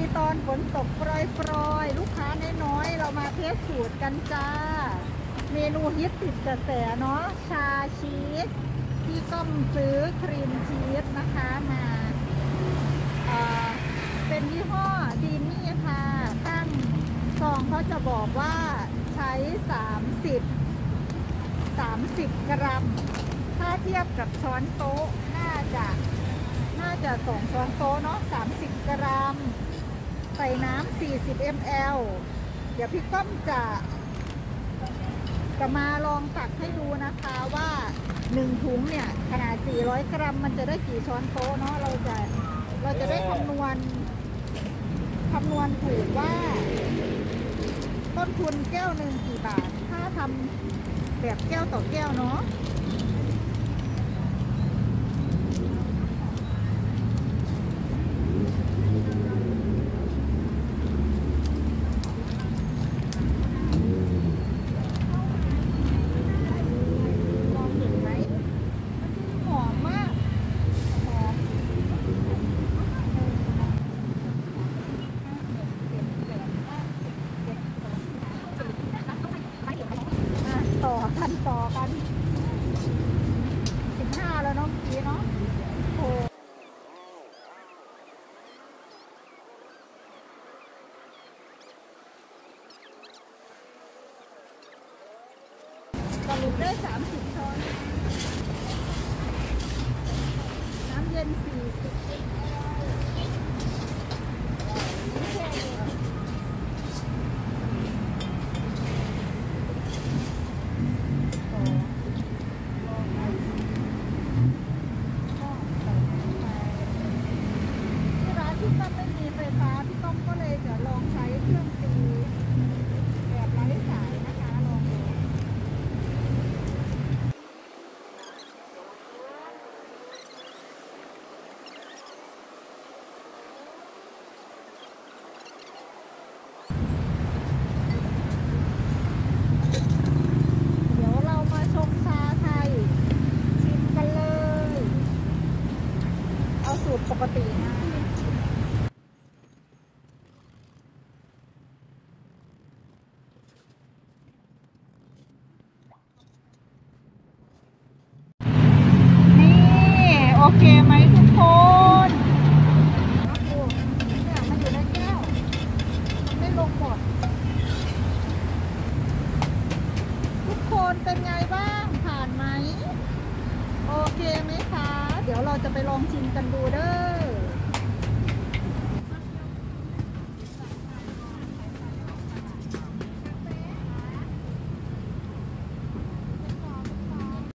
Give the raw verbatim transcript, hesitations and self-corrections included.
ตอนฝนตกโปรยๆลูกค้าน้อยๆเรามาเทสสูตรกันจ้าเมนูฮิตติดกระแสเนาะชาชีสที่ก้มซื้อครีมชีสนะคะมาเอ่อเป็นยี่ห้อดีนี่ค่ะข้างซองเขาจะบอกว่าใช้สามสิบ สามสิบกรัมถ้าเทียบกับช้อนโต๊ะน่าจะน่าจะสองช้อนโต๊ะเนาะสามสิบกรัมใส่น้ำสี่สิบมิลลิลิตรเดี๋ยวพี่ก้มจะจะมาลองตักให้ดูนะคะว่าหนึ่งถุงเนี่ยขนาดสี่ร้อยกรัมมันจะได้กี่ช้อนโต๊ะเนาะเราจะเราจะได้คำนวณคำนวณถูกว่าต้นทุนแก้วหนึ่งกี่บาทถ้าทำแบบแก้วต่อแก้วเนาะต่อกันต่อกันสิบห้าแล้วเนาะเมื่อกี้เนาะโอ้สรุปได้สามสิบช้อนน้ำเย็นสี่สิบมันไม่มีไฟฟ้าพี่ต้อมก็เลยจะลองใช้เครื่องตีแบบไร้สายนะคะลองดูเดี๋ยวเรามาชงชาไทยชิมกันเลยเอาสูตรปกตินะ